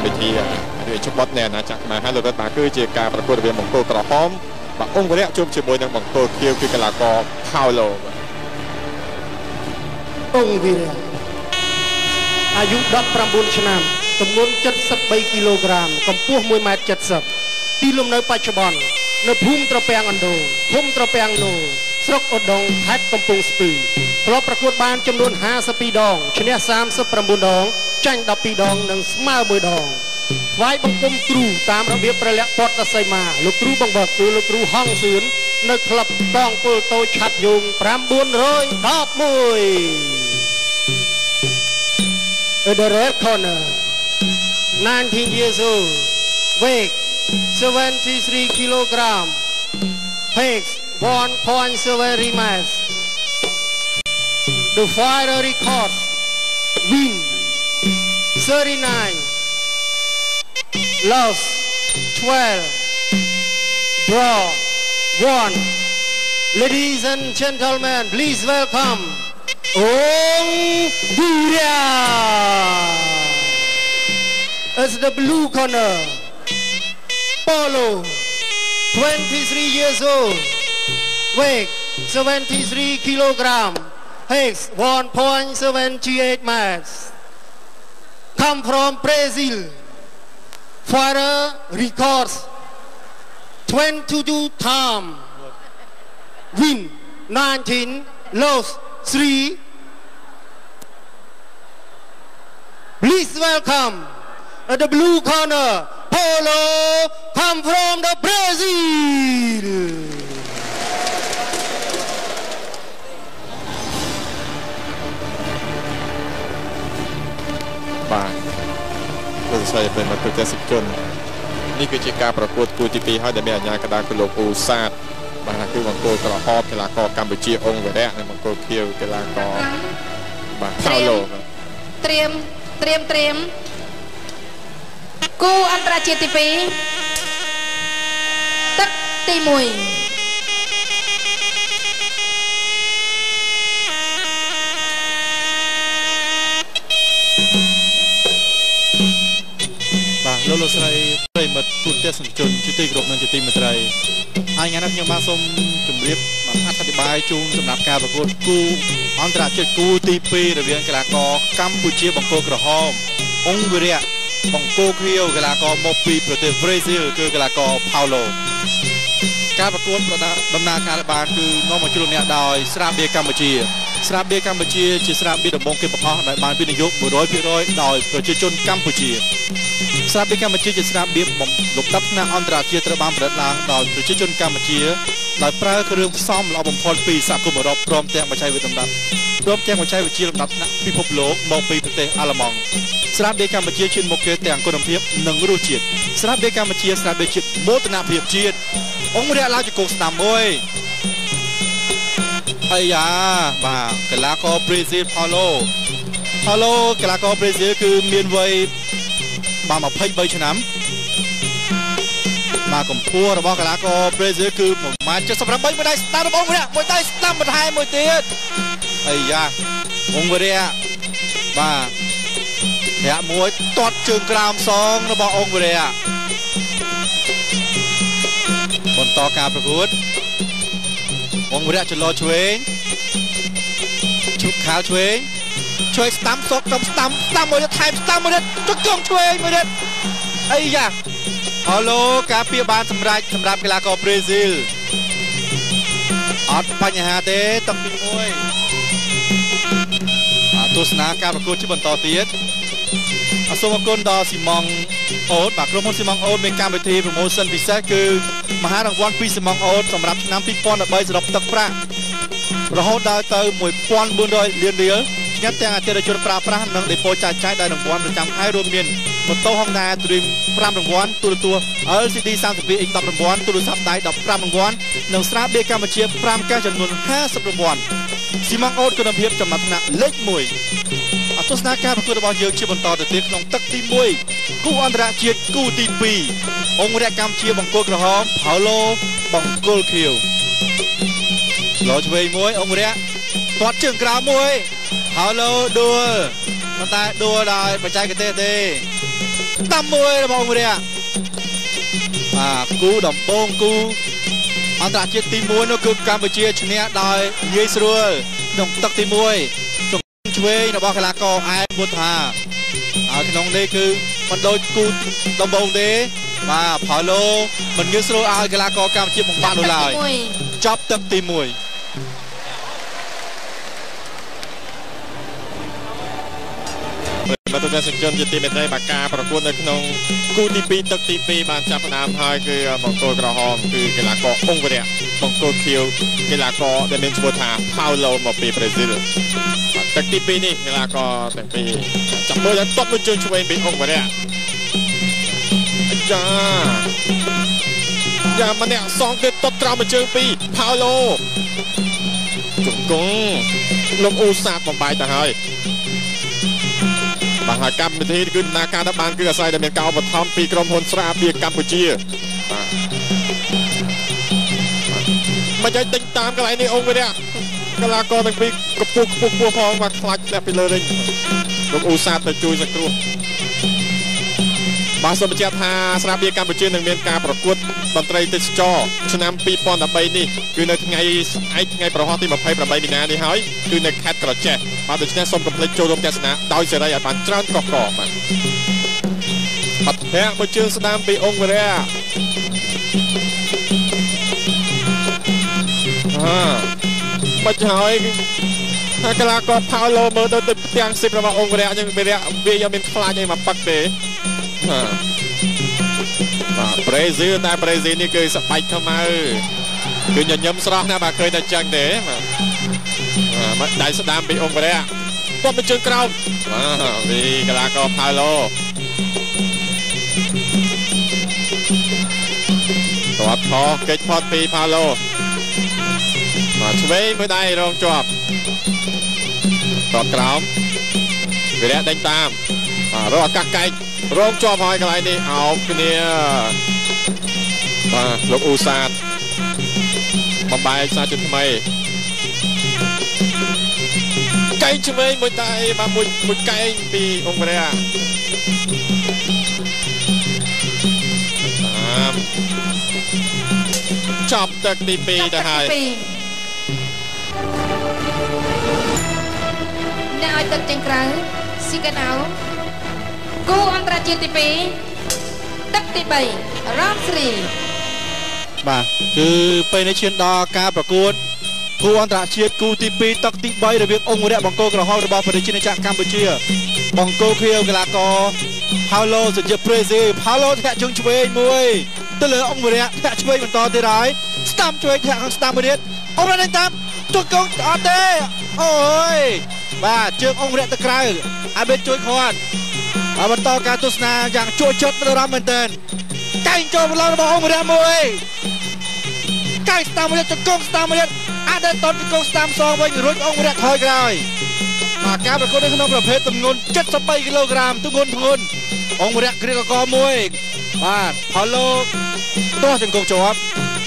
កម្មវិធីវាជប៉ុនណែណាចាក់មកហើយលោកតាគឺជាការប្រកួតរវាងបង្គោលក្រហមបាទអង្គវរៈជួបជាមួយនឹងបង្គោលខៀវគឺកីឡាករផាវឡូអង្គវរៈអាយុ19ឆ្នាំទម្ងន់73គីឡូក្រាមកម្ពស់1.70 ម៉ែត្រទីលំនៅបច្ចុប្បន្ននៅភូមិត្រពាំងអណ្ដូងឃុំត្រពាំងនោស្រុកឧដុង្គខេត្តកំពង់ស្ពឺធ្លាប់ប្រកួតបានចំនួន52ដងឈ្នះ39ដងចាញ់12ដងនិងស្មើ1ដងថ្វាយបង្គំគ្រូតាមរបៀបព្រះលក្ខពតសីមាលោកគ្រូបង្វឹកគឺលោកគ្រូហងសឿននៅក្លឹបកងពលតូចឆាត់យង911 In the red corner 19 years old weight 73 kilogram pace 1.7 miles the fighter records win 39 loss 12 draw 1 ladies and gentlemen please welcome Ong Buria as the blue corner Polo 23 years old weight 73 kilogram pace 1.78 miles come from Brazil fighter records 22 time win 19 loss 3 please welcome at the blue corner Polo come from the Brazil បាទលោកស្រីเป็นមកប្រទេសជននេះគឺជាការប្រកួតគូទី2ហើយដែលមានអាជ្ញាកណ្ដាលគឺលោកអ៊ូសាទបាទគឺបង្គោលក្រហមកីឡាករកម្ពុជាអង្គវរៈនិងបង្គោលខៀវកីឡាករបាទផាវឡូត្រៀមគូអន្តរជាតិទី2ទឹកទី1 លោកស្រីប្រិមិត្តទូទាំងសង្គមជាទីគោរពនិងជាទីមេត្រីហើយថ្ងៃនេះខ្ញុំបានសូមជម្រាបអធិប្បាយជូនសម្រាប់ការប្រកួតគូអន្តរជាតិគូទី2រវាងកីឡាករកម្ពុជាបង្គោលក្រហមអង្គវរៈបង្គោលខៀវកីឡាករមកពីប្រទេសប្រេស៊ីលគឺកីឡាករផាវឡូការប្រកួតដំណើរការបានគឺនាំមកជូនអ្នកដោយស្រាបៀរកម្ពុជាស្រាបៀរកម្ពុជាជាស្រាបៀរដំបងគេបង្អស់ដែលបានវិនិយោគ 100% ដោយប្រជាជនកម្ពុជាស្រាបៀរកម្ពុជាជាស្រាបៀរលំដាប់ថ្នាក់អន្តរជាតិត្រូវបានផលិតឡើងដោយប្រជាជនកម្ពុជាដោយប្រើគ្រឿងផ្សំល្អបំផុតពីសហគមន៍អឺរ៉ុបព្រមទាំងបច្ចេកវិទ្យាលំដាប់ព្រមទាំងបច្ចេកវិទ្យាលំដាប់ថ្នាក់ពិភពលោកមកពីប្រទេសអាល្លឺម៉ង់ស្រាបៀរកម្ពុជាឈានមុខគេទាំងគុណភាពនិងរសជាតិស្រាបៀរកម្ពុជាស្រាបៀរជាតិមោទនភាពជាតិអង្គវរៈឡើងជាកូនស្ដាំមួយអាយ៉ាបាទកីឡាករប្រេស៊ីលផាឡូកីឡាករប្រេស៊ីលគឺមានវ័យបាន23ឆ្នាំមកកម្ពស់របស់កីឡាករប្រេស៊ីលគឺ1.78 ម៉ែត្រមួយដៃស្ដាំរបស់អង្គវរៈមួយដៃស្ដាំបន្ថែមមួយទៀតអាយ៉ាអង្គវរៈបាទធាក់មួយទាត់ជើងក្រោមសងរបស់អង្គវរៈបន្តការប្រកួតអង្គវរៈចន្លោះឆ្វេងឈុតខាលឆ្វេងស្ដាំសក់ស្ដាំមួយទៀតថែមស្ដាំមួយទៀតចុចកងឆ្វេងមួយទៀតអីយ៉ាហៅឡូការពារបានសម្រាប់កីឡាករប្រេស៊ីលអត់បញ្ហាទេតាំងពី1ទស្សនាការប្រកួតជាបន្តទៀតសូមអរគុណដល់ស៊ីម៉ង់អូតបាទក្រុមហ៊ុនស៊ីម៉ង់អូតមានកម្មវិធី promotion ពិសេសគឺមហារង្វាន់ពីស៊ីម៉ង់អូតសម្រាប់ឆ្នាំ2013សរុបទឹកប្រាក់រហូតដល់ទៅ 1,400 លានរៀលញ៉ាត់ទាំងអតិថិជនប្រើប្រាស់និងដេប៉ូចាយដោយរង្វាន់ប្រចាំខែរួមមានម៉ូតូ Honda Dream 5 រង្វាន់ទូរទស្សន៍ LCD 32 inch 10 រង្វាន់ទូរស័ព្ទដៃ15រង្វាន់និងស្រាបៀរកម្ពុជា5កែចំនួន50រង្វាន់ស៊ីម៉ង់អូតគុណភាពចំណាត់ថ្នាក់លេខ1អទស្សនាការប្រកួតរបស់យើងជាបន្តទៅទៀតក្នុងទឹកទី1គូអន្តរជាតិគូទី2អង្គរៈកម្ពុជាបង្គោលក្រហមផាវឡូបង្គោលខៀវលោឆ្វេងមួយអង្គរៈទាត់ជើងក្រោមមួយផាវឡូដួលប៉ុន្តែដួលដោយបច្ចេកទេសទេតាមមួយរបស់អង្គរាបាទគូដំបងគូអន្តរជាតិទី1នោះគឺកម្ពុជាឈ្នះដោយងាយស្រួលក្នុងទឹកទី1ចំឆ្វេងរបស់កីឡាករអែមវុធាហើយក្នុងនេះគឺមិនដូចគូដំបងទេបាទផាឡូមិនងាយស្រួលឲ្យកីឡាករកម្ពុជាបង្បាក់នោះឡើយចប់ទឹកទី1 មកទស្សនិកជនជាទីមេត្រីបាការប្រកួតនៅក្នុងគូទី2ទឹកទី2បានចាប់ផ្ដើមហើយគឺបង្គោលក្រហមគឺកីឡាករអង្គរៈបង្គោលខៀវកីឡាករដែលមានឈ្មោះថា Paulo មកពីប្រេស៊ីលទឹកទី2នេះកីឡាករទាំងពីរចាប់មើលដល់ទាត់មួយជើងឆ្វេងពីអង្គរៈយ៉ាម្នាក់សងទៀតទាត់ត្រង់មួយជើងពី Paulo ជង្គង់លោកអ៊ូសាតបំបាយទៅហើយបាទហើយកម្មវិធីគឺដំណើរការទៅបានគឺអាស្រ័យតែមានការឧបត្ថម្ភពីក្រុមហ៊ុនស្រាបៀរកម្ពុជាបាទមិនឲ្យដេញតាមកន្លែងនេះអង្គរៈកីឡាករទាំងពីរកពុះផងបាទខ្លាចធ្លាក់ពីលើវិញលោកអ៊ូសាតទៅជួយសង្គ្រោះបាទសូមបញ្ជាក់ថាស្រាបៀរកម្ពុជានឹងមានការប្រកួតតន្ត្រីទេសចរឆ្នាំ2013នេះគឺនៅថ្ងៃស្អែកថ្ងៃប្រហោះទី28មីនានេះហើយគឺនៅខេត្តក្រចេះបាទដូច្នេះសូមកុំភ្លេចចូលរួមទស្សនាដោយសេរីឲ្យបានច្រើនកកកបាទអត់ធាក់មួយជើងស្ដាំពីអង្គរៈបាច់ហើយកីឡាករផាឡូមើលទៅផ្ទាំងស៊ីបរបស់អង្គរៈអញ្ចឹងវាយកមានខ្លាចអីមកប៉ាក់ទេបាទប្រេស៊ីលតែប្រេស៊ីលនេះគឺស្បែកខ្មៅគឺញញឹមស្រស់ណាស់បាទឃើញតែចឹងទេបាទដៃស្ដាមពីអង្គរៈគាត់ទៅជើងក្រោមបាទវីកីឡាករផាឡូទាត់ខកិច្ចផុតពីផាឡូបាទឆ្វេងមួយដៃរងជាប់ទាត់ក្រោមវីរៈដេញតាមរកឱកាសកែករងជាប់ហើយកន្លែងនេះអោបគ្នាបាទលោកអ៊ូសាតបំបែកសាជាថ្មីកែងឆ្វេងមួយដៃបាទមួយកែងពីអង្គរៈចប់ទឹកទី2ទៅហើយអ្នកឲ្យទឹកចេញក្រៅស៊ីកាណៅគូអន្តរជាតិទី2ទឹកទី3រ៉ាំស្រីបាទគឺពេលនេះឈានដល់ការប្រកួតគូអន្តរជាតិគូទី2ទឹកទី3រវាងអង្គរៈបង្គោលក្រហមរបស់ប្រជាជាតិកម្ពុជាបង្គោលខៀវកីឡាករផាឡូសេជាប្រេស៊ីផាឡូធាក់ជើងឆ្វេងមួយទៅលើអង្គរៈធាក់ឆ្វេងបន្តទៀតហើយស្ដាំឆ្វេងធាក់ខាងស្ដាំមួយទៀតអង្គរៈនឹងតាមទុកកងអត់ទេអូយបាទជើងអង្គរៈទៅក្រៅអាបេតជួយខាត់បន្តការទស្សនាយ៉ាងជក់ចិត្តរំមែនទែនកែងចូលប្រឡងរបស់អង្គរៈមួយកែងស្ដាំមួយទៀតជង្គង់ស្ដាំមួយទៀតអាចទៅតតជង្គង់ស្ដាំសងវិញរួចអង្គរៈថយក្រោយមកការប្រកួតនៅក្នុងប្រភេទទម្ងន់73គីឡូក្រាមទម្ងន់ធ្ងន់អង្គរៈគ្រាកកមួយបាទផាឡូទាស់ជង្គង់ជាប់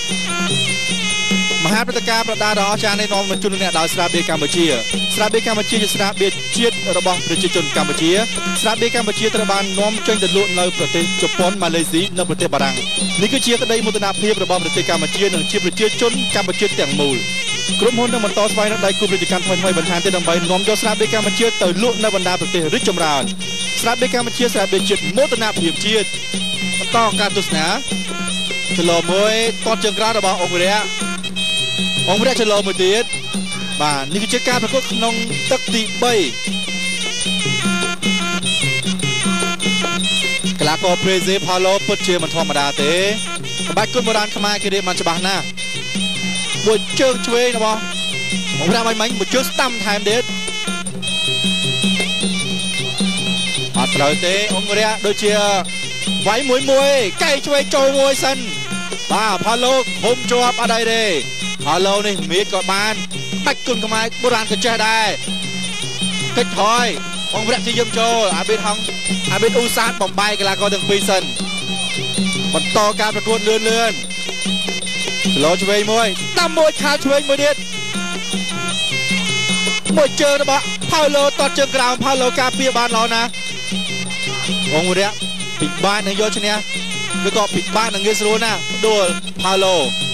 មហាព្រឹត្តិការណ៍ប្រដាដ៏អស្ចារ្យនេះនាំមកជូនអ្នកដោយស្រាបៀរកម្ពុជាស្រាបៀរកម្ពុជាជាស្រាបៀរជាតិរបស់ប្រជាជនកម្ពុជាស្រាបៀរកម្ពុជាត្រូវបាននាំចេញទៅលក់នៅប្រទេសជប៉ុនម៉ាឡេស៊ីនិងប្រទេសបារាំងនេះគឺជាក្តីមោទនភាពរបស់ប្រទេសកម្ពុជានិងជាប្រជាជនកម្ពុជាទាំងមូលក្រុមហ៊ុននឹងបន្តស្វែងរកដៃគូពាណិជ្ជកម្មថ្មីៗបន្ថែមទៀតដើម្បីនាំយកស្រាបៀរកម្ពុជាទៅលក់នៅបណ្ដាប្រទេសរីកចម្រើនស្រាបៀរកម្ពុជាស្រាបៀរជាតិមោទនភាពជាតិបន្តការទស្សនាចលមួយតតជើងក្រៅរបស់អង្គរៈចលោមួយទៀតបាទនេះគឺជាការប្រកួតក្នុងទឹកទី3កីឡាករប្រេស៊ីផាឡូពិតជាមិនធម្មតាទេក្បាច់គុណបុរាណខ្មែរគេរៀបបានច្បាស់ណាស់មួយជើងឆ្វេងរបស់អង្គរៈមិញមួយជើងស្ដាំថែមទៀតអត់ត្រូវទេអង្គរៈដូចជាវាយមួយកែឆ្វេងចូលមួយសិនបាទផាឡូហុំជាប់អត់អីទេផាឡូនេះមៀតក៏បានបាច់គុណខ្មែរបុរាណក៏ចេះដែរកិច្ចថយអង្គរៈជាយឹមចូលអាបេតអ៊ូសាតបំបាយកីឡាករទាំងពីរសិនបន្តការប្រកួតលឿនចលោឆ្វេងមួយតាមមួយខាលឆ្វេងមួយទៀតមួយជើងរបស់ផាឡូតតជើងក្រោមផាឡូការពារបានល្អណាស់องเรียปิดบ้านในยอดชนะแล้วก็ปิดบ้านในเงสโรนะโดยพาโล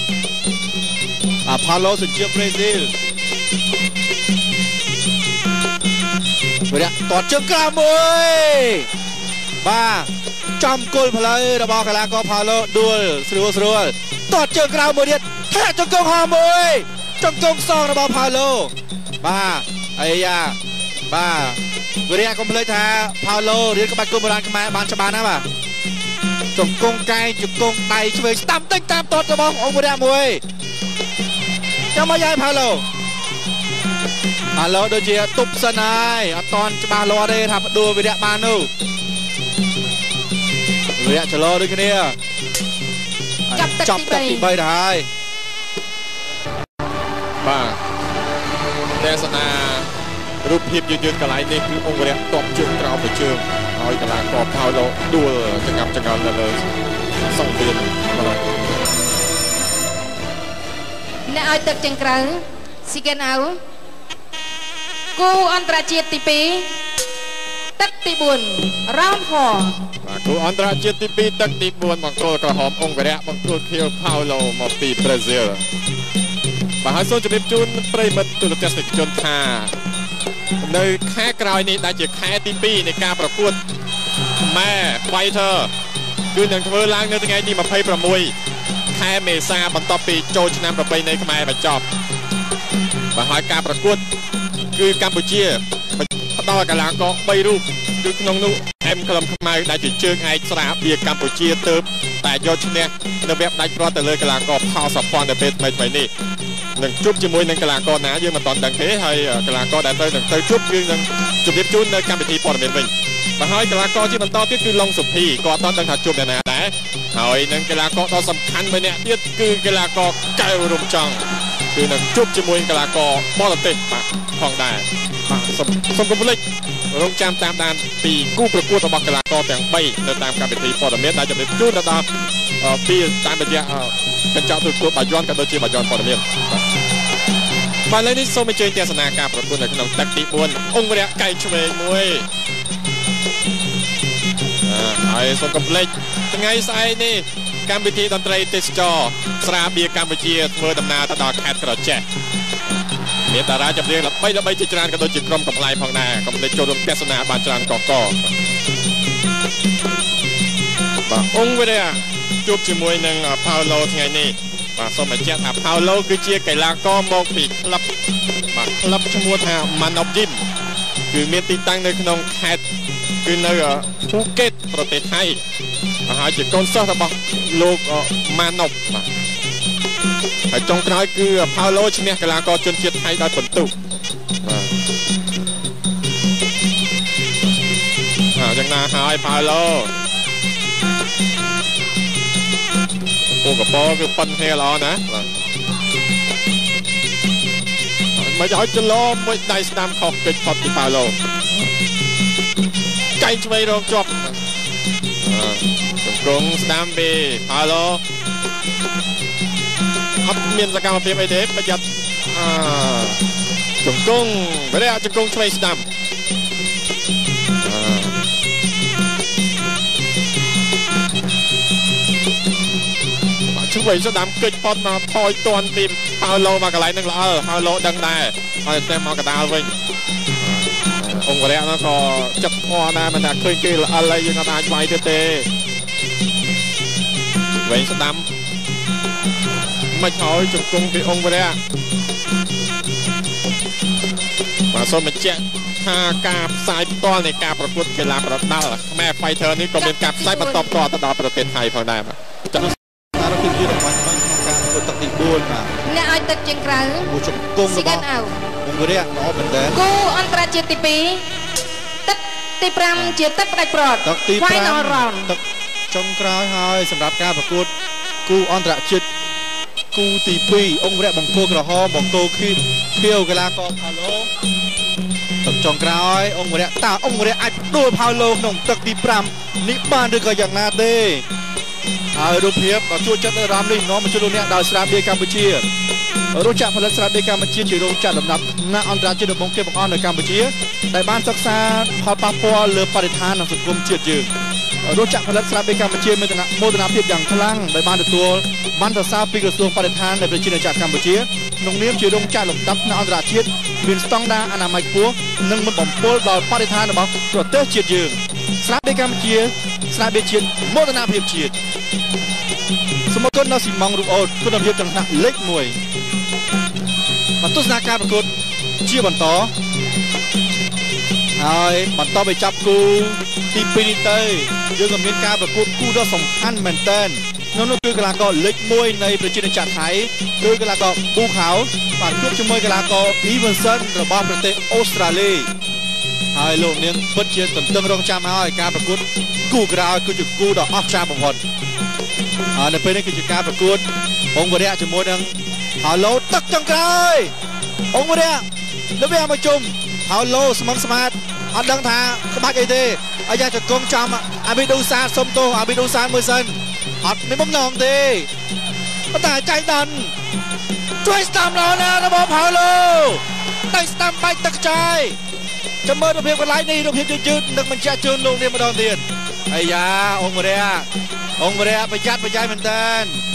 สัญชาติบราซิลเรียต่อเชือกกล้ามมวยบ้าจำกลพลายระบากลาก็พาโลด้วยสรัวต่อเชือกกล้ามมวยเดียดแท้จงกงหามวยจงกงซองระบาพาโลบ้าไอ้ยาบ้าเรียกก็เลยท้าพาโลเรียนกับบัตรกรมโบราณมาบานชบานนะบ่าจงกงไก่จงกงไตช่วยตามตั้งตามตอดระบาองเรียมวยจะมาย้ายพาโลโดยเฉพาะตุบสนายตอนจะมาโลได้ทำดูวิดีโอมานูเรียกจะรอด้วยกันเนี่ยจับตัดติใบได้บ้าเทศนารูปพิบยืนกันไหลนี่คือองค์เรียตบจุดเราไปเชิงเอาอีกแล้วก็พาโลดูจะงับเลยส่งเตือนอะไรในเอาตึกจังกระสิกันเอากูอันตรายจีตีปีตักตีบุญร้าวพอกูอันตรายจีตีปีตักตีบุญบังโกกระหอมองค์เรียบังโกเคียวพาโลมาปีบราซิลมหาโซจะเป็นจุนปริมาตุลเทสติกจนท่าในแค่กลายนี้ได้จากแค่ตีปีในการประกวดแม่ไฟเธอคือหนังเธอล้างเนื้อยังไงดีมาเพย์ประมวยแค่เมษาบรรทปีโจชนะประไปในขมายมาจอบมหาการประกวดคือกัมพูชีต่อกันแล้วก็ใบรูปคือขนมนุ่เอ็มขนมขมายได้จุดเชิงไอ้สระเบียกัมพูชีเติมแต่โยชนะในแบบได้ก็แต่เลยกันแล้วก็พาวสับฟอนในเพจไม่นี่หนึ่งจุบจมูกหนึ่งกลางก็นะยืนมาตอนดังเทให้กลางก็ได้เตยหนึ่งเตยจุบยืนหนึ่งจุบเรียบจุนในการไปทีปอดเมียนวิ่งมาให้กลางก็ที่มันต่อที่คือลงสุพีก็ตอนดังถัดจุบเนี่ยนะแต่ให้หนึ่งกลางก็ตอนสำคัญไปเนี่ยที่คือกลางก็ไก่รุมจังคือหนึ่งจุบจมูกกลางก็บอลติดมาทองได้มาสมกุลเล็กลงจำตามดานปีกู้ประกวดระบบกลางก็แต่งใบในตามการไปทีปอดเมียนได้จะเป็นจุดระดับปีตามไปเดียกันเจ้าตัวบาย้อนกันโดยเฉพาะย้อนปอดเมียนมาเลยนี่โซไม่เจอเจสนาการประกวดในขนมตักตีบวนองค์เรียไก่ช่วยมวยไอ้สมกับเล็กยังไงไซนี่การพิธีดนตรีเทสจอสระเบียกัมพูชีเมื่อดำนาตะดอกแคทกระเจเมียตาราจับเรียงหลับไม่ละใบจิตรานกันโดยจิตกรมกับลายพองนากับในโจดเทศนาบานจานก่อองค์เรียจูบจมวยหนึ่งพาวโลยังไงนี่สมัยเจ้าพาวโลคือเชียร์ไก่ลาก็มองปีกลับชมวดมันอบยิมคือเมียนตีตั้งในขนมแคทคือในภูเก็ตประเทศไทยหาจุดก้นเสื้อระบบโลกมานบจงกลายคือพาวโลชนิดไก่ลาก็จนเชียร์ไทยได้ผลตุจังนาหายพาวโลโอ้กับปอคือปันเฮลอนะมาจะให้จะล้อมไว้ในสนามขอบเกิดพอดที่พาโลไก่ช่วยรองจบกรงสนามเบพาโลอัพเมียนสกามเพียบไอเดฟประหยัดจงกงไม่ได้จงกงช่วยสนามช่วยสนามเกิดพอดมาพอยตอนทีมพาวโลมากระไรนึงละพาวโลดังได้เอาเต็มมากระดาษวิ่งองค์แรกแล้วก็จับพอนะมันจะเคยเกลอะไรยังกระดาษไว้เตะเว้นสนามไม่ถอยจงกงที่องค์แรกมาส้มเป็นเจ้าถ้ากาบสายต้อนในการประกวดกีฬาประดับแม่ไฟเธอนี่ก็เป็นกาบสายบรรทบต่อตลอดประเทศไทยพอได้มาเราคือที่เราทำการกดตัดติบุญมาเนี่ยไอ้ตึกจังกระบูชมกงระบอบองค์เรียน้องเป็นเดิมกูอันตรายจีตีปีตักตีพรำจีตักได้ปลอดไฟนอรอนตักจงกลายให้สำหรับการประกวดกูอันตรายจีกูตีปีองค์เรียบังโกกระหอบบังโกขึ้นเที่ยวกีฬากอล์ฟพาโลตักจงกลายองค์เรียตาองค์เรียไอ้ดูพาโลหนุ่มตักตีพรำนิบานด้วยก็อย่างนาเต้รูปเพียบช่วยจัดรำเลยน้องมันช่วยลูกเนี่ยดาวสระเบียกัมพูชีរោងចក្រផលិតស្រាបៀរកម្ពុជាជារោងចក្រលំដាប់ថ្នាក់អន្តរជាតិដំបូងគេបង្អស់នៅកម្ពុជាដែលបានសិក្សាផលប៉ះពាល់លើបរិស្ថាននិងសង្គមជាតិយើងរោងចក្រផលិតស្រាបៀរកម្ពុជាមានមោទនភាពយ៉ាងខ្លាំងដែលបានទទួលបានសរសើរពីក្រសួងបរិស្ថាននៃប្រជាណាចក្រកម្ពុជាក្នុងនាមជារោងចក្រលំដាប់ថ្នាក់អន្តរជាតិមានស្តង់ដារអនាម័យខ្ពស់និងមិនបំពុលដល់បរិស្ថានរបស់ប្រទេសជាតិយើងស្រាបៀរកម្ពុជាស្រាបៀរជាតិមោទនភាពជាតិសូមអរគុណដល់ស៊ីម៉ង់រូបអូតគុណភាពចំណាក់លេខ1មកទស្សនាការប្រកួតជាបន្តហើយបន្តទៅចាប់គូទី2នេះទៅយើងក៏មានការប្រកួតគូដ៏សំខាន់មែនទែននោះគឺកីឡាករលេខ1នៃប្រជាណាចក្រថៃគឺកីឡាករប៊ូខាវបានជួបជាមួយកីឡាករអ៊ីវ៉ាន់សិនរបស់ប្រទេសអូស្ត្រាលីហើយលោកនាងពិតជាទន្ទឹងរង់ចាំហើយការប្រកួតគូក្រោយគឺជាគូដ៏អស្ចារ្យបំផុតហើយនៅពេលនេះគឺជាការប្រកួតអង្គវរៈជាមួយនឹងហាឡូទឹកចុងក្រោយអង្គវរៈលើវាមកជុំហាឡូស្មឹងស្មាតអត់ដឹងថាក្បាច់អីទេអាយ៉ាចង្គង់ចំអាប៊ីឌូសាសុំទោសអាប៊ីឌូសាមើលសិនអត់មានបំណងទេប៉ុន្តែចៃដន្យជួយស្ដាំដល់ណារបស់ហាឡូតែស្ដាំបាច់ទឹកចាយចាំមើលរូបភាពកន្លែងនេះរូបភាពយឺតនឹងបញ្ជាក់ជូនលោកនេះម្ដងទៀតអាយ៉ាអង្គវរៈប្រយ័ត្នប្រយែងមែនតើ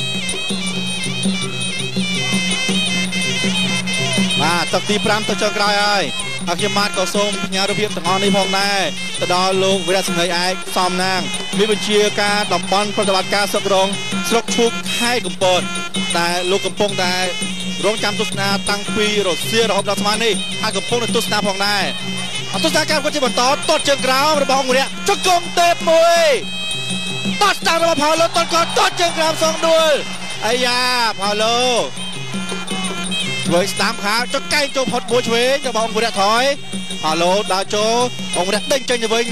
បាទទឹកទី5ទៅចុងក្រោយហើយហើយខ្ញុំបាទក៏សូមផ្ញើរូបភាពទាំងអស់នេះផងដែរទៅដល់លោកវីរៈសង្ហីឯកសំណាងមានបញ្ជាការតំបន់ប្រតិបត្តិការស្រុករងស្រុកឈូកខេត្តកំពតតែលោកកំពុងតែរងចាំទស្សនាតាំងពីរសៀលរហូតដល់ស្មាននេះហើយកំពុងតែទស្សនាផងដែរទស្សនាការប្រកួតជាបន្តទាត់ជើងក្រោមរបស់អង្គវរៈចង្គង់ទេពមួយតាត់ស្ដាំរបស់ផាឡូទាត់ក៏ទាត់ជើងក្រោមសងដួលអាយ៉ាផាឡូធ្វើស្ដាំខាចុកកែងចូលផុតមួយឆ្វេងរបស់អង្គវរៈថយផាឡូដើរចូលអង្គវរៈដេញចេញទៅវិញ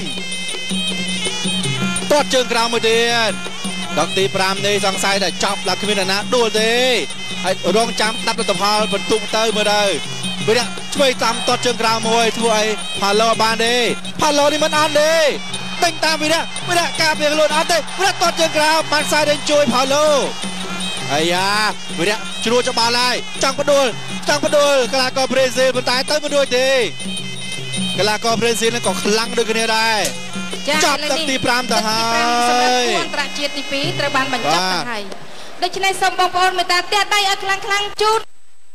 ទាត់ជើងក្រោមមួយទៀតដល់ទី5នេះសង្ស័យតែចប់ដល់គ្មានអ្នកណាដួលទេហើយរងចាំដាប់លទ្ធផលបន្ទុកទៅមើលទៅវីរៈឆ្វេងតាមទាត់ជើងក្រោមមួយធ្វើឲ្យផាឡូបានទេផាឡូនេះមិនអត់ទេដេញតាមវីរៈការពារខ្លួនអត់ទេវីរៈទាត់ជើងក្រោមបានខ្សែដេញជួយផាឡូអាយ៉ាវីរៈជ្រួចបាល់ហើយចង់បដួលកីឡាករប្រេស៊ីលប៉ុន្តែទៅមិនរួចទេកីឡាករប្រេស៊ីលនឹងក៏ខ្លាំងដូចគ្នាដែរចាប់ទឹកទី5ទៅហើយអន្តរជាតិទី2ត្រូវបានបញ្ចប់ទៅហើយដូច្នេះសូមបងប្អូនមេត្តាទះដៃឲ្យខ្លាំងជូន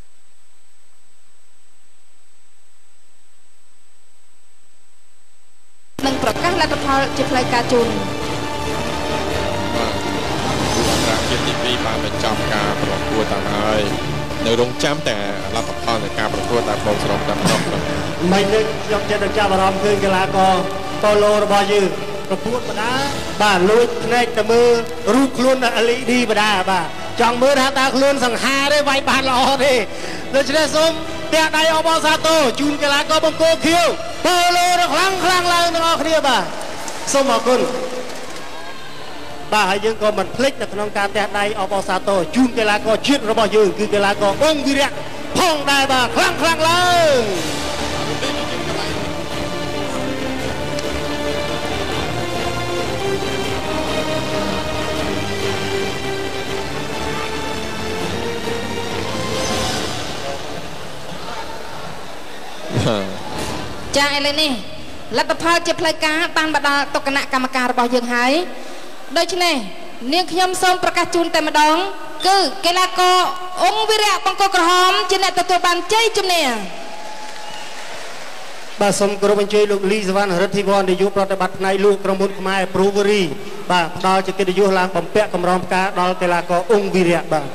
នឹងប្រកាសលទ្ធផលជាផ្លូវការជូនជាតិទី2បានបញ្ចប់ការប្រកួតទៅហើយនៅរងចាំតែលទ្ធផលនៃការប្រកួតដែលបងស្រុកតែម្ដងមិននឹកខ្ញុំចិត្តនឹងចាប់អារម្មណ៍គឺកីឡាករប៉ូឡូរបស់យើងប្រកួតបដាបាទលួចភ្នែកទៅមើលរូបខ្លួន LED បដាបាទចង់មើលថាតើខ្លួនសង្ហាទេវាយបានល្អទេដូច្នេះសូមទះដៃអបអរសាទរជូនកីឡាករបង្គោលខៀវប៉ូឡូដ៏ខ្លាំងឡើងទាំងអស់គ្នាបាទសូមអរគុណបាទហើយយើងក៏មិនភ្លេចនៅក្នុងការទះដៃអបអរសាទរជូនកីឡាករជាតិរបស់យើងគឺកីឡាករអង្គវីរៈផងដែរបាទខ្លាំងឡើងចាឥឡូវនេះលទ្ធផលជាផ្លូវការបានមកដល់តុគណៈកម្មការរបស់យើងហើយដូច្នេះនាងខ្ញុំសូមប្រកាសជូនតែម្ដងគឺកីឡាករអង្គវីរៈបង្គោលក្រហមជាអ្នកទទួលបានជ័យជំនះបាទសូមគោរពអញ្ជើញលោកលីសវណ្ណរិទ្ធិវណ្ណនាយកប្រតិបត្តិផ្នែកលោកក្រុមហ៊ុនខ្មែរ Brewery បាទផ្ដល់ជាកិត្តិយសឡើងបំពាក់កម្រងផ្កាដល់កីឡាករអង្គវីរៈបាទ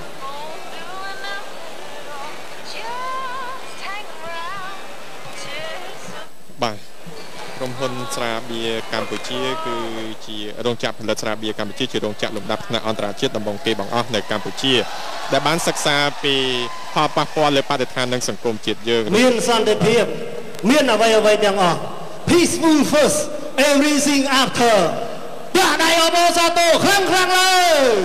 បាទក្រុមហ៊ុនស្រាបៀរកម្ពុជាគឺជារោងចក្រផលិតស្រាបៀរកម្ពុជាជារោងចក្រលំដាប់ថ្នាក់អន្តរជាតិដំបូងគេបង្អស់នៅកម្ពុជាដែលបានសិក្សាពីផលប៉ះពាល់លើបរិស្ថាននិងសង្គមជាតិយើងមានសន្តិភាពមានអ្វីទាំងអស់ peaceful first everything after បាក់ដៃអបអរសាទរខ្លាំងលើ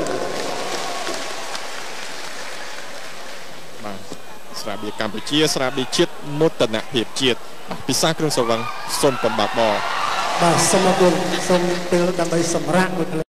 បាទស្រាបៀរកម្ពុជាស្រាបៀរជាតិមោទនភាពជាតិពិសាគ្រឿងសង្វឹងសូមកំបាក់បបាទសូមអរគុណសូមពេលដើម្បីសម្រាប់មួយ